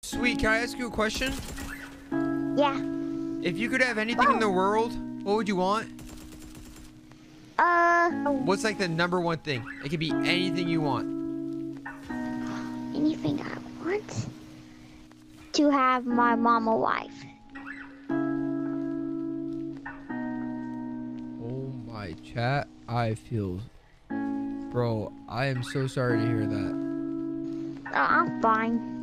Sweet, can I ask you a question? Yeah. If you could have anything in the world, what would you want? What's like the number one thing? It could be anything you want. Anything I want? To have my mom a wife. Oh my chat, I feel... Bro, I am so sorry to hear that. I'm fine.